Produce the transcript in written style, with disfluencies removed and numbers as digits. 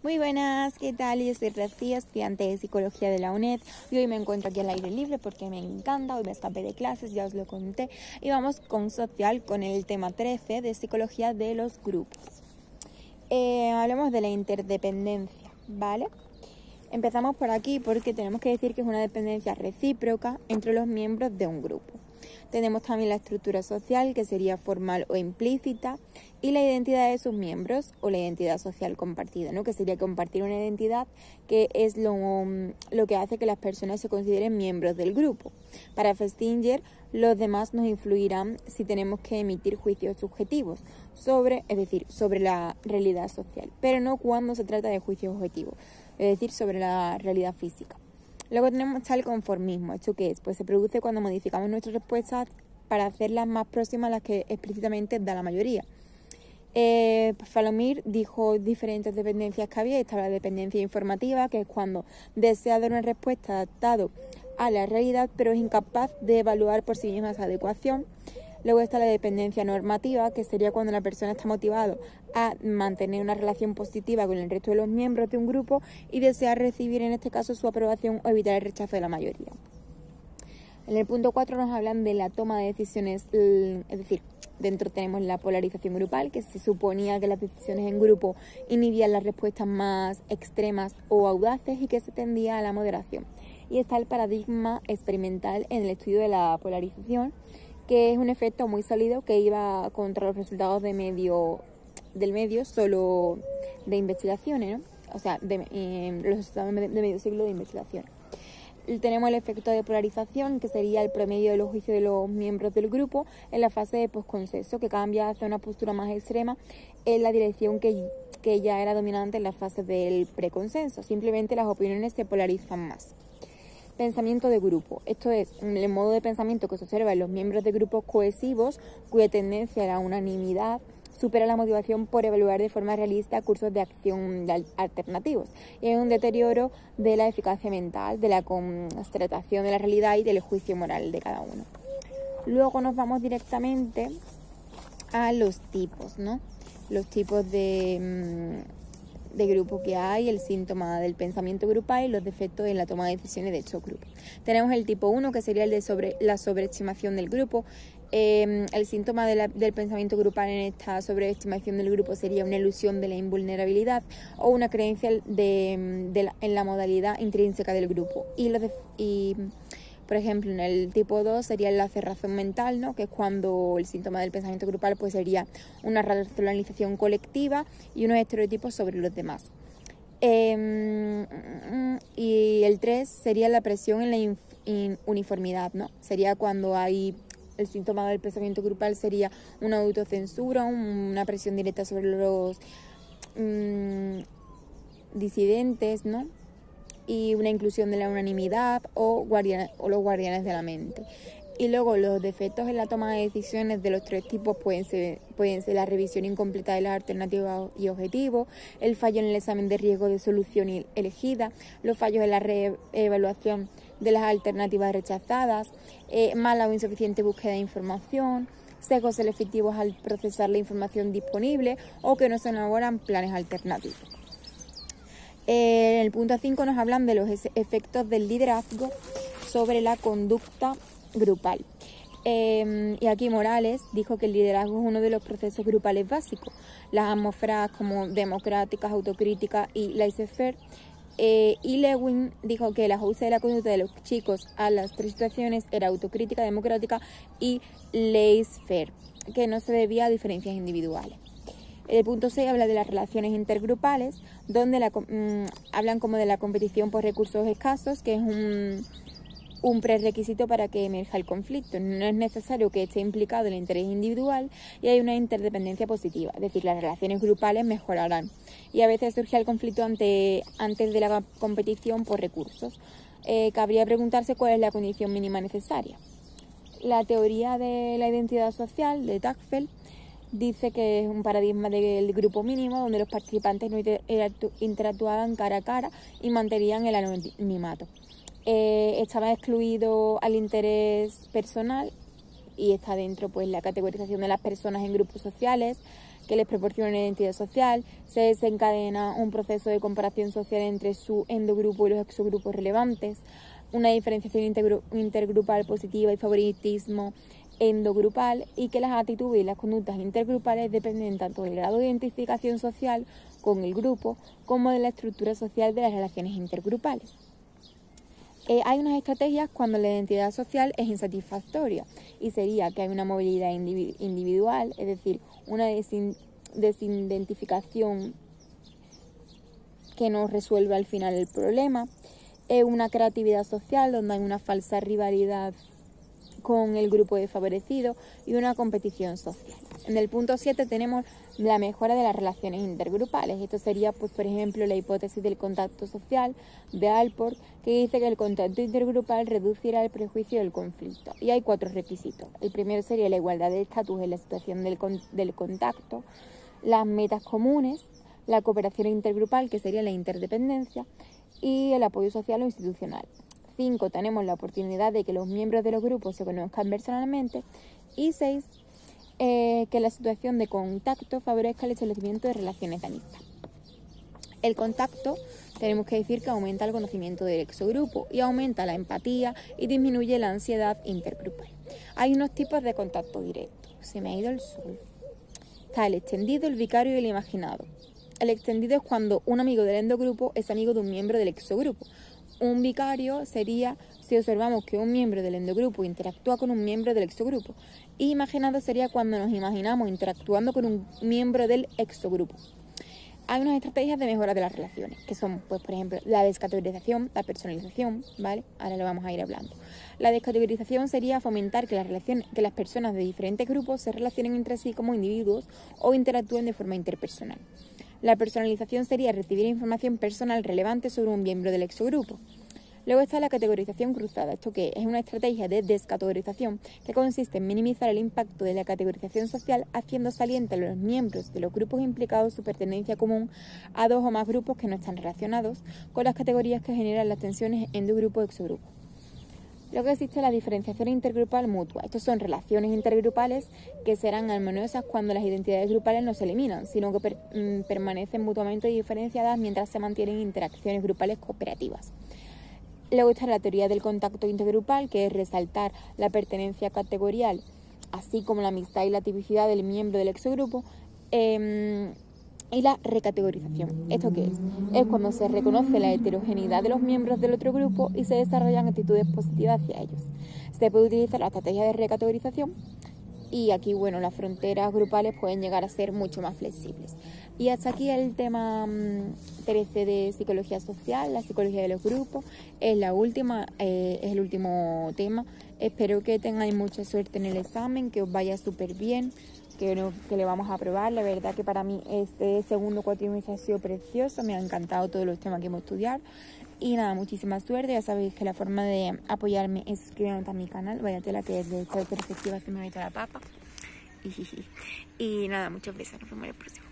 Muy buenas, ¿qué tal? Yo soy Rocío, estudiante de Psicología de la UNED y hoy me encuentro aquí al aire libre porque me encanta, hoy me escapé de clases, ya os lo conté, y vamos con social con el tema 13 de Psicología de los grupos. Hablemos de la interdependencia, ¿vale? Empezamos por aquí porque tenemos que decir que es una dependencia recíproca entre los miembros de un grupo. Tenemos también la estructura social, que sería formal o implícita, y la identidad de sus miembros, o la identidad social compartida, ¿no? Que sería compartir una identidad, que es lo que hace que las personas se consideren miembros del grupo. Para Festinger, los demás nos influirán si tenemos que emitir juicios subjetivos sobre la realidad social, pero no cuando se trata de juicios objetivos, es decir, sobre la realidad física. Luego tenemos el conformismo. ¿Esto qué es? Pues se produce cuando modificamos nuestras respuestas para hacerlas más próximas a las que explícitamente da la mayoría. Falomir dijo diferentes dependencias que había. Está la dependencia informativa, que es cuando desea dar una respuesta adaptada a la realidad, pero es incapaz de evaluar por sí misma esa adecuación. Luego está la dependencia normativa, que sería cuando la persona está motivada a mantener una relación positiva con el resto de los miembros de un grupo y desea recibir en este caso su aprobación o evitar el rechazo de la mayoría. En el punto 4 nos hablan de la toma de decisiones, es decir, dentro tenemos la polarización grupal, que se suponía que las decisiones en grupo inhibían las respuestas más extremas o audaces y que se tendía a la moderación. Y está el paradigma experimental en el estudio de la polarización, que es un efecto muy sólido que iba contra los resultados del medio solo de investigaciones, ¿no? O sea, los resultados de medio siglo de investigación. Tenemos el efecto de polarización, que sería el promedio de los juicios de los miembros del grupo en la fase de posconsenso, que cambia hacia una postura más extrema en la dirección que ya era dominante en la fase del preconsenso. Simplemente las opiniones se polarizan más. Pensamiento de grupo. Esto es el modo de pensamiento que se observa en los miembros de grupos cohesivos, cuya tendencia a la unanimidad supera la motivación por evaluar de forma realista cursos de acción alternativos. Y hay un deterioro de la eficacia mental, de la constatación de la realidad y del juicio moral de cada uno. Luego nos vamos directamente a los tipos, ¿no? Los tipos de grupo que hay, el síntoma del pensamiento grupal y los defectos en la toma de decisiones de estos grupos. Tenemos el tipo 1, que sería el de la sobreestimación del grupo. El síntoma del pensamiento grupal en esta sobreestimación del grupo sería una ilusión de la invulnerabilidad o una creencia en la modalidad intrínseca del grupo. Por ejemplo, en el tipo 2 sería la cerrazón mental, ¿no? Que es cuando el síntoma del pensamiento grupal pues sería una racionalización colectiva y unos estereotipos sobre los demás. Y el 3 sería la presión en la uniformidad, ¿no? Sería cuando hay el síntoma del pensamiento grupal sería una autocensura, una presión directa sobre los disidentes, ¿no? Y una inclusión de la unanimidad o los guardianes de la mente. Y luego los defectos en la toma de decisiones de los tres tipos pueden ser la revisión incompleta de las alternativas y objetivos, el fallo en el examen de riesgo de solución elegida, los fallos en la reevaluación de las alternativas rechazadas, mala o insuficiente búsqueda de información, sesgos selectivos al procesar la información disponible o que no se elaboran planes alternativos. En el punto 5 nos hablan de los efectos del liderazgo sobre la conducta grupal. Y aquí Morales dijo que el liderazgo es uno de los procesos grupales básicos. Las atmósferas como democráticas, autocríticas y laissez-faire. Y Lewin dijo que el ajuste de la conducta de los chicos a las tres situaciones era autocrítica, democrática y laissez-faire, que no se debía a diferencias individuales. El punto 6 habla de las relaciones intergrupales, donde hablan como de la competición por recursos escasos, que es un prerequisito para que emerja el conflicto. No es necesario que esté implicado el interés individual y hay una interdependencia positiva, es decir, las relaciones grupales mejorarán. Y a veces surge el conflicto antes de la competición por recursos. Cabría preguntarse cuál es la condición mínima necesaria. La teoría de la identidad social de Tagfeld dice que es un paradigma del grupo mínimo donde los participantes no interactuaban cara a cara y mantenían el anonimato. Estaba excluido al interés personal y está dentro pues la categorización de las personas en grupos sociales, que les proporciona una identidad social, se desencadena un proceso de comparación social entre su endogrupo y los exogrupos relevantes, una diferenciación intergrupal positiva y favoritismo endogrupal, y que las actitudes y las conductas intergrupales dependen tanto del grado de identificación social con el grupo como de la estructura social de las relaciones intergrupales. Hay unas estrategias cuando la identidad social es insatisfactoria, y sería que hay una movilidad individual, es decir, una desidentificación que no resuelve al final el problema, una creatividad social donde hay una falsa rivalidad con el grupo desfavorecido y una competición social. En el punto 7 tenemos la mejora de las relaciones intergrupales. Esto sería, pues, por ejemplo, la hipótesis del contacto social de Allport, que dice que el contacto intergrupal reducirá el prejuicio del conflicto. Y hay 4 requisitos. El primero sería la igualdad de estatus en la situación del contacto, las metas comunes, la cooperación intergrupal, que sería la interdependencia, y el apoyo social o institucional. 5. Tenemos la oportunidad de que los miembros de los grupos se conozcan personalmente. Y 6. Que la situación de contacto favorezca el establecimiento de relaciones de amistad. El contacto, tenemos que decir que aumenta el conocimiento del exogrupo y aumenta la empatía y disminuye la ansiedad intergrupal. Hay unos tipos de contacto directo. Se me ha ido el sol. Está el extendido, el vicario y el imaginado. El extendido es cuando un amigo del endogrupo es amigo de un miembro del exogrupo. Un vicario sería si observamos que un miembro del endogrupo interactúa con un miembro del exogrupo. Y imaginado sería cuando nos imaginamos interactuando con un miembro del exogrupo. Hay unas estrategias de mejora de las relaciones, que son, pues, por ejemplo, la descategorización, la personalización, ¿vale? Ahora lo vamos a ir hablando. La descategorización sería fomentar que las personas de diferentes grupos se relacionen entre sí como individuos o interactúen de forma interpersonal. La personalización sería recibir información personal relevante sobre un miembro del exogrupo. Luego está la categorización cruzada. ¿Esto qué? Es una estrategia de descategorización que consiste en minimizar el impacto de la categorización social haciendo saliente a los miembros de los grupos implicados su pertenencia común a 2 o más grupos que no están relacionados con las categorías que generan las tensiones endogrupo o exogrupo. Luego existe la diferenciación intergrupal mutua. Estos son relaciones intergrupales que serán armoniosas cuando las identidades grupales no se eliminan, sino que permanecen mutuamente diferenciadas mientras se mantienen interacciones grupales cooperativas. Luego está la teoría del contacto intergrupal, que es resaltar la pertenencia categorial, así como la amistad y la tipicidad del miembro del exogrupo, y la recategorización. ¿Esto qué es? Es cuando se reconoce la heterogeneidad de los miembros del otro grupo y se desarrollan actitudes positivas hacia ellos. Se puede utilizar la estrategia de recategorización y aquí, bueno, las fronteras grupales pueden llegar a ser mucho más flexibles. Y hasta aquí el tema 13 de psicología social, la psicología de los grupos. Es la última, es el último tema. Espero que tengáis mucha suerte en el examen, que os vaya súper bien, que le vamos a aprobar. La verdad que para mí este segundo cuatrimestre ha sido precioso, me han encantado todos los temas que hemos estudiado. Y nada, muchísima suerte. Ya sabéis que la forma de apoyarme es suscribiéndote a mi canal. Vaya tela que desde esta perspectiva se me mete la papa. Y nada, muchos besos. Nos vemos en el próximo.